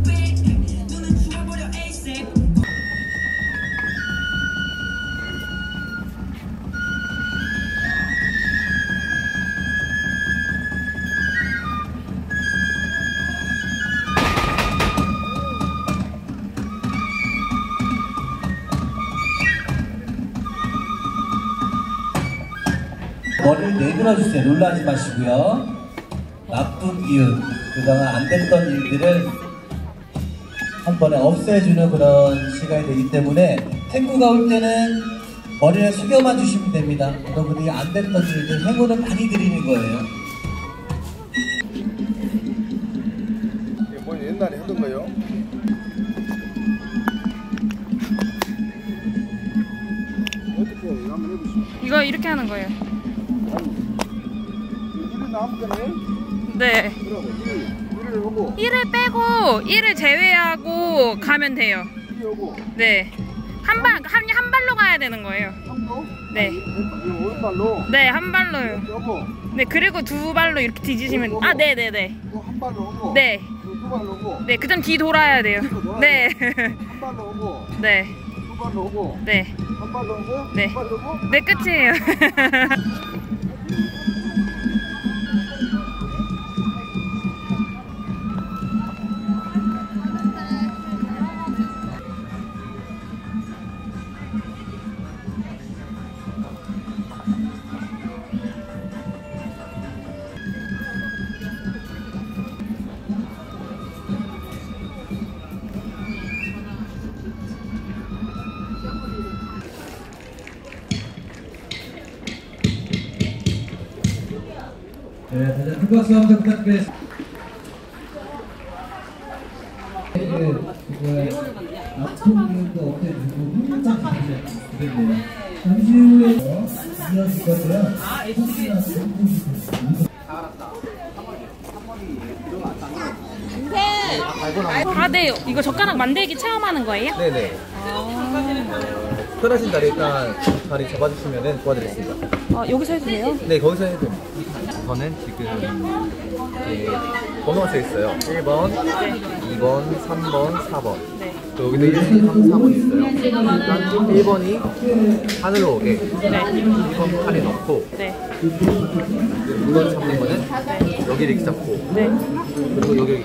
머리를 내밀어주세요. 놀라지 마시고요. 나쁜 기운, 그동안 안 됐던 일들을 한 번에 없애주는 그런 시간이 되기 때문에 탱구가 올 때는 머리를 숙여만 주시면 됩니다. 여러분이 안 됐던 일들, 행운을 많이 드리는 거예요. 이게 뭐 옛날에 하던 거요? 어떻게 해요? 한번 해보시죠. 이거 이렇게 하는 거예요. 이는 아무거나요? 네. 그러고 1을 하고 1을 빼고 1을 제외하고 가면 돼요. 2 하고 네. 한 발로 가야 되는 거예요. 3로? 네. 이 오른발로? 네, 한 발로요. 하고 네, 그리고 두 발로 이렇게 뒤지시면 네네네. 한 발로 하고 네. 두 발로 하고 네, 그 점 뒤 돌아야 돼요. 네. 한 발로 하고 네. 두 발로 하고 네. 한 발로 하고 네. 두 발로 하고 네, 끝이에요. 네, 다시 큰 박수 한번 부탁드리겠습니다. 아픈 기운도 없애주고 흥분까지 되겠네요. 잠시 후에 이어질 거고요. 네. 이거 젓가락 만들기 체험하는 거예요? 네네. 편하신 자리 일단 자리 잡아주시면 도와드리겠습니다. 여기서 해도 돼요? 네, 거기서 해도 됩니다. 저는 지금 번호가 써 있어요. 1번, 네. 2번, 3번, 4번. 네. 또 여기도 1, 2, 3, 4번이 있어요. 일단 1번이 하늘로 오게, 네. 2번 팔에 넣고, 네. 2번 잡는 거는 여기를 이렇게 잡고, 네. 그리고 여기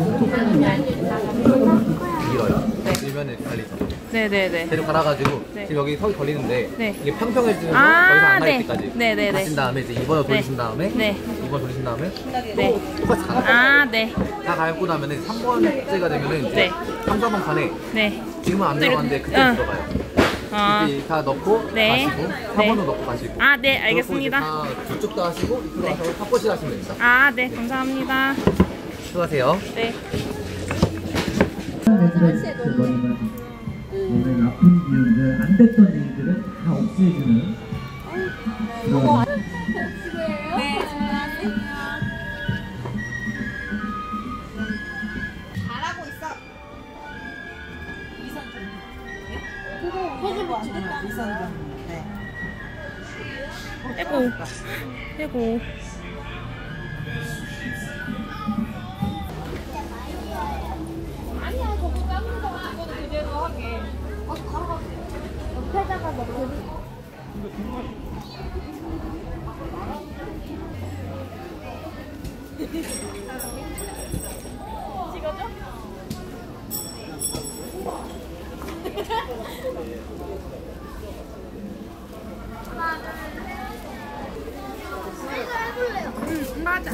밀어요. 밀면 이렇게 달리죠. 네네네. 대로 갈아가지고 네. 지금 여기 석이 걸리는데 네. 이게 평평해지는 거 더 이상 안 갈 네. 때까지 네네네. 가신 다음에 이제 2번을 돌리신 다음에 네. 2번 돌리신 다음에 네. 똑같이 가는 네. 다 갈고 나면은 3번째가 되면은 이제 네. 3, 4번 칸에 네. 지금은 안 들어갔는데 그때 들어가요. 이제 다 넣고 네. 가시고 네. 4번도 넣고 가시고 네, 알겠습니다. 다 두 쪽 다 하시고 들어가서 탑버실 하시면 됩니다. 네, 감사합니다. 수고하세요. 네. 오늘 아픈 기운들, 안 됐던 일들을 다 없애주는 그런 잘하고 있어. 위선 좀. 빼고. 아니야, 저거 작은 거 이거는 그대로 하게. 옆에다가 넣고. 찍어줘? 맞아.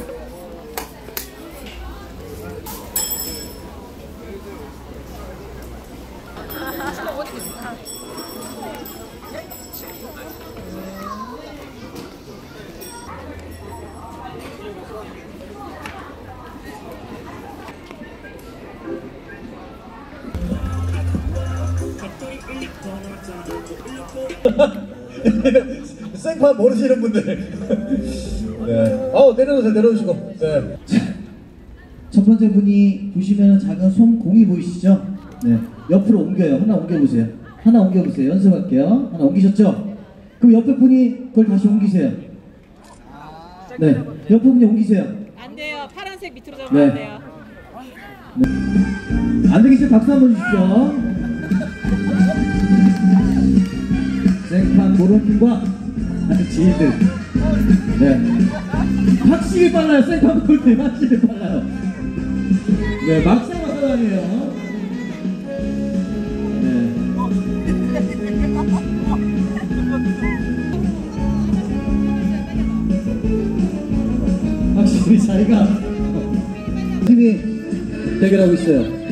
생판 모르시는 분들. 네. 내려놓으시고. 네. 첫 번째 분이 보시면 작은 솜공이 보이시죠? 네. 옆으로 옮겨요. 하나 옮겨보세요. 하나 옮겨보세요. 연습할게요. 하나 옮기셨죠? 그럼 옆에 분이 그걸 다시 옮기세요. 네. 옆에 분이 옮기세요. 안 돼요. 파란색 밑으로 잡으면 안 돼요. 네. 앉아 계신 박수 한번 주십시오. 생판 모론팀과 지희들. 네. 확실히 빨라요. 생판 모론팀 확실히 빨라요. 네, 막상 막상이에요. 네. 확실히 자기가 팀이 대결하고 있어요.